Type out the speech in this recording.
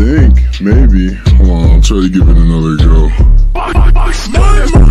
think, maybe. Hold on, I'll try to give it another go.